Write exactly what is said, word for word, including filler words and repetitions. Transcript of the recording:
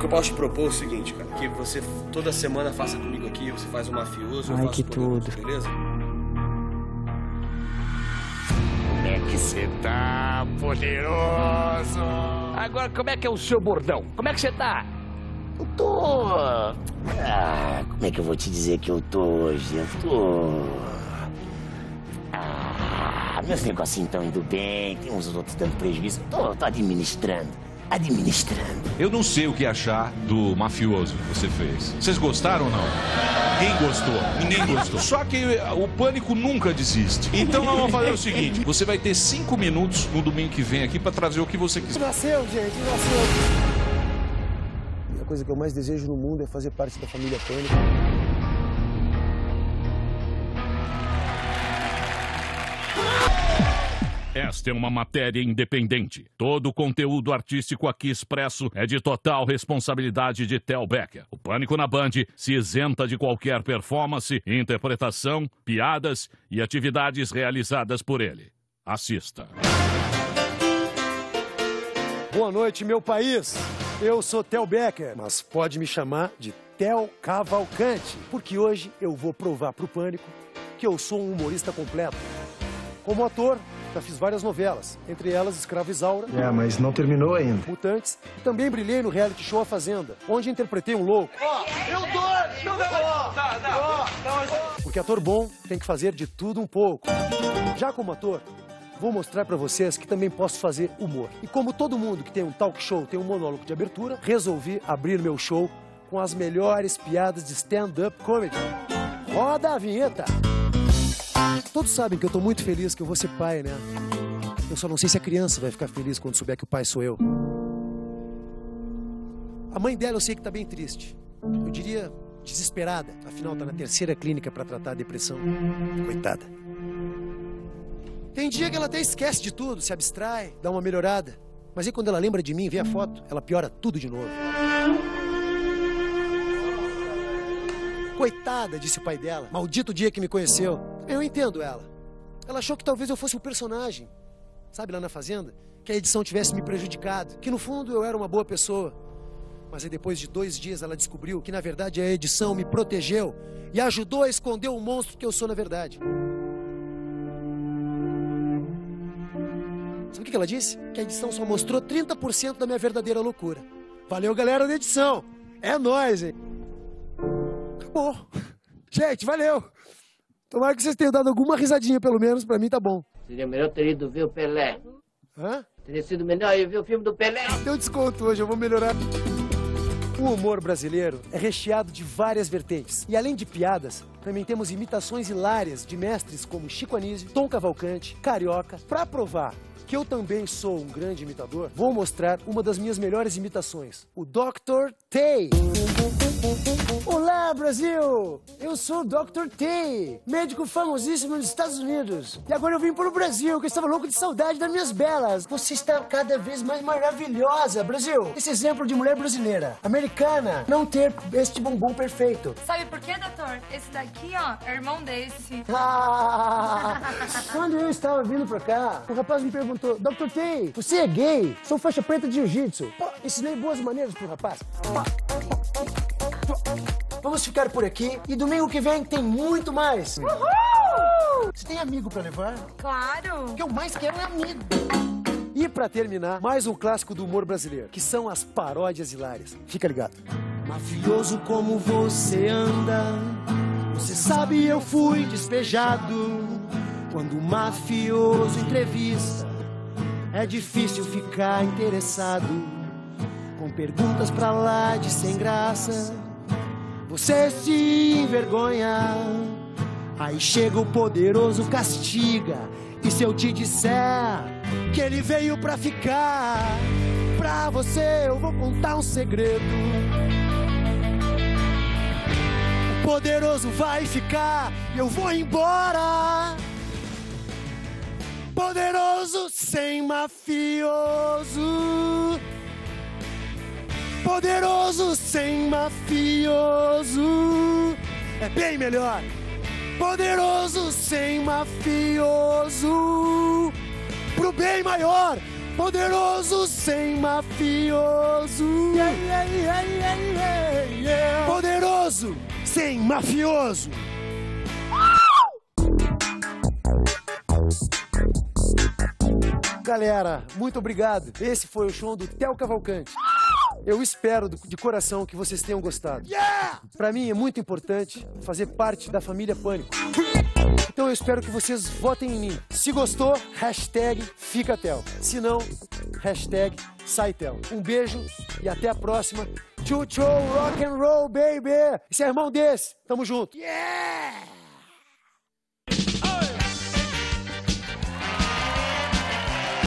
que eu posso te propor é o seguinte, cara, que você toda semana faça comigo aqui, você faz um mafioso, eu Ai, faço que poderoso, tudo. beleza? Como é que você tá, poderoso? Agora, como é que é o seu bordão? Como é que você tá? Eu tô... Ah, como é que eu vou te dizer que eu tô hoje? Eu tô... Ah, meus negocinhos estão indo bem, tem uns outros dando prejuízo. Tô, tô administrando, administrando. Eu não sei o que achar do mafioso que você fez. Vocês gostaram ou não? Ninguém gostou, ninguém gostou. Só que o pânico nunca desiste. Então nós vamos fazer o seguinte, você vai ter cinco minutos no domingo que vem aqui pra trazer o que você quiser. Nasceu, gente, nasceu. A coisa que eu mais desejo no mundo é fazer parte da família Pânico. Esta é uma matéria independente. Todo o conteúdo artístico aqui expresso é de total responsabilidade de Theo Becker. O Pânico na Band se isenta de qualquer performance, interpretação, piadas e atividades realizadas por ele. Assista. Boa noite, meu país. Eu sou Theo Becker, mas pode me chamar de Theo Cavalcante, porque hoje eu vou provar pro Pânico que eu sou um humorista completo. Como ator, já fiz várias novelas, entre elas Escravo Isaura. É, mas não terminou ainda. Mutantes. E também brilhei no reality show A Fazenda, onde interpretei um louco. Ó, eu dou! Não, não, não! Porque ator bom tem que fazer de tudo um pouco. Já como ator, vou mostrar pra vocês que também posso fazer humor. E como todo mundo que tem um talk show tem um monólogo de abertura, resolvi abrir meu show com as melhores piadas de stand-up comedy. Roda a vinheta! Todos sabem que eu tô muito feliz que eu vou ser pai, né? Eu só não sei se a criança vai ficar feliz quando souber que o pai sou eu. A mãe dela eu sei que tá bem triste. Eu diria desesperada. Afinal, tá na terceira clínica pra tratar a depressão. Coitada. Tem dia que ela até esquece de tudo, se abstrai, dá uma melhorada. Mas aí quando ela lembra de mim, vê a foto, ela piora tudo de novo. Coitada, disse o pai dela. Maldito dia que me conheceu. Eu entendo ela. Ela achou que talvez eu fosse um personagem. Sabe, lá na Fazenda? Que a edição tivesse me prejudicado. Que no fundo eu era uma boa pessoa. Mas aí depois de dois dias ela descobriu que na verdade a edição me protegeu e ajudou a esconder o monstro que eu sou na verdade. Sabe o que ela disse? Que a edição só mostrou trinta por cento da minha verdadeira loucura. Valeu, galera da edição. É nóis, hein? Acabou. Gente, valeu. Tomara que vocês tenham dado alguma risadinha, pelo menos. Pra mim tá bom. Seria melhor ter ido ver o Pelé. Hã? Teria sido melhor ir ver o filme do Pelé. Deu desconto hoje, eu vou melhorar. O humor brasileiro é recheado de várias vertentes. E além de piadas, também temos imitações hilárias de mestres como Chico Anísio, Tom Cavalcante, Carioca. Pra provar que eu também sou um grande imitador, vou mostrar uma das minhas melhores imitações, o doutor Tay. Olá, Brasil! Eu sou o doutor Tay, médico famosíssimo nos Estados Unidos. E agora eu vim para o Brasil, que eu estava louco de saudade das minhas belas. Você está cada vez mais maravilhosa, Brasil. Esse exemplo de mulher brasileira, americana, não ter este bumbum perfeito. Sabe por quê, doutor? Esse daqui, ó, é irmão desse. Ah, quando eu estava vindo pra cá, o rapaz me perguntou, doutor Tay, você é gay? Sou faixa preta de jiu-jitsu. Pô, ensinei boas maneiras pro rapaz. Vamos ficar por aqui e domingo que vem tem muito mais. Uhul! Você tem amigo pra levar? Claro! O que eu mais quero é amigo. E pra terminar, mais um clássico do humor brasileiro, que são as paródias hilárias. Fica ligado. Mafioso como você anda, você sabe eu fui despejado. Quando o mafioso entrevista, é difícil ficar interessado. Com perguntas pra lá de sem graça, você se envergonha. Aí chega o poderoso castiga. E se eu te disser que ele veio pra ficar, pra você eu vou contar um segredo. O poderoso vai ficar e eu vou embora. Poderoso sem mafioso. Poderoso sem mafioso. É bem melhor. Poderoso sem mafioso. Pro bem maior. Poderoso sem mafioso. Yeah, yeah, yeah, yeah, yeah, yeah. Poderoso sem mafioso. Galera, muito obrigado. Esse foi o show do Theo Cavalcante. Eu espero de coração que vocês tenham gostado. Yeah! Pra mim é muito importante fazer parte da família Pânico. Então eu espero que vocês votem em mim. Se gostou, hashtag FicaThel. Se não, hashtag SaiThel. Um beijo e até a próxima. Tchau, tchau, rock and roll, baby! Esse é irmão desse. Tamo junto. Yeah!